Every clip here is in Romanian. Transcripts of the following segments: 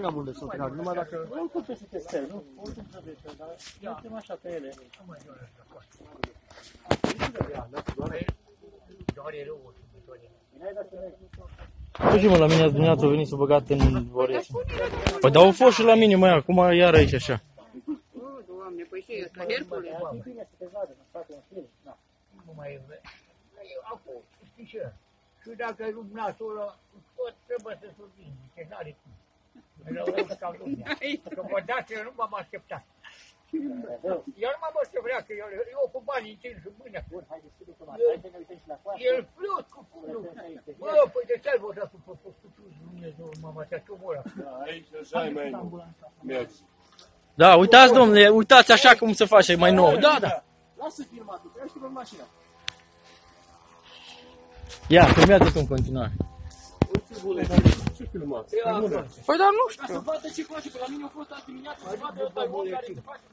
n-am unde să o trag, numai dacă... Nu cum să te stai, nu? Oricum trebuie să, dar mergem așa pe ele. Uite mă, la mine azi dimineața a venit să băgat în Vorești. Păi dar au fost și la mine, măi, acum iar aici așa. Doamne, păi și ăsta, Hercule. E bine să te vadă, să facă un film. Nu mai e. Acum, știi ce? Și dacă e lumnatul ăla, tot trebuie să surprinde, că n-are cum. La urmă ca lumea. Că vă dați, eu nu m-am așteptat. Eu nu m-am așteptat, că eu cu banii înțin și mâine. El plus cu fundul. Bă, păi de ce ai votat cu Dumnezeu, m-am așteptat omul ăla? Aici așa e mai nou. Mergi. Da, uitați, domnule, uitați așa cum se face mai nou. Da, da. Lasă filmatul, că ești pe mașină. Ia, filmează tu în continuare. Ce filmați? Păi dar nu Ca să știu. vadă ce face, că la mine a fost azi dimineață, să vadă ăsta om care se face.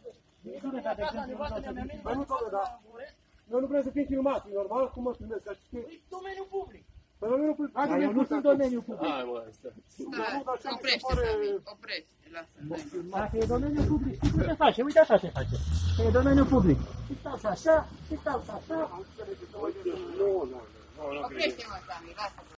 Mai nu toată, da. Eu nu vreau să fie filmat, e normal, cum mă filmez, ca știi? E domeniul public. Păi domeniul public, hai că Eu nu sunt domeniul public. Hai mă, stai. Oprește, Sami, oprește, lasă. Dacă e domeniul public, știi cum se face? Uite așa se face. Că e domeniul public. Uitați așa, uitați așa. Nu, nu, nu. Oprește-mă, Sami, lasă.